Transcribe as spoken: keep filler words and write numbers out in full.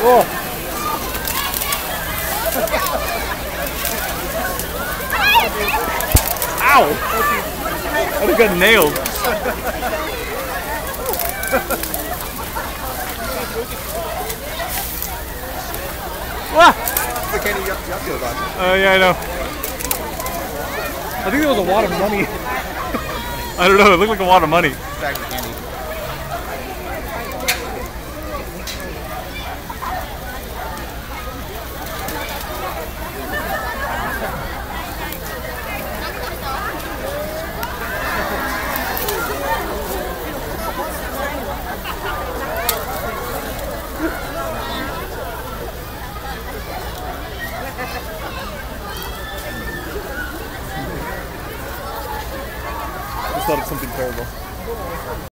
Oh. Ow! I just got nailed. Ah! Oh, uh, yeah, I know. I think there was a wad of money. I don't know, it looked like a wad of money. I just thought of something terrible.